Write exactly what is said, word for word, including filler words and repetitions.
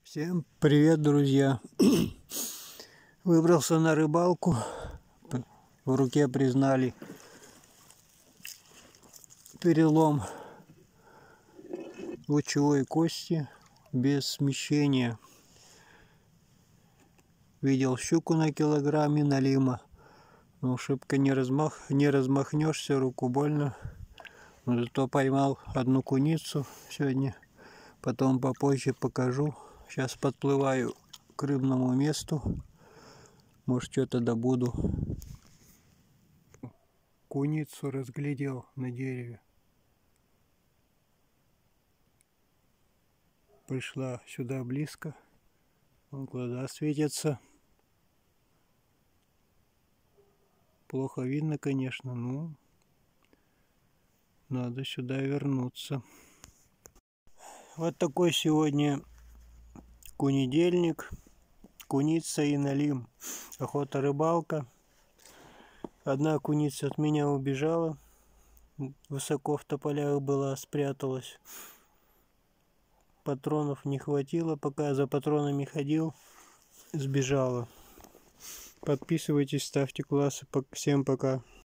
Всем привет, друзья! Выбрался на рыбалку. В руке признали перелом лучевой кости без смещения. Видел щуку на килограмме налима. Но шибко не, размах, не размахнешься, руку больно. Но зато поймал одну куницу сегодня. Потом попозже покажу. Сейчас подплываю к рыбному месту. Может, что-то добуду. Куницу разглядел на дереве. Пришла сюда близко. Вон глаза светятся. Плохо видно, конечно, но надо сюда вернуться. Вот такой сегодня кунидельник. Куница и налим. Охота, рыбалка. Одна куница от меня убежала. Высоко в тополях была, спряталась. Патронов не хватило, пока я за патронами ходил, сбежала. Подписывайтесь, ставьте классы. Всем пока.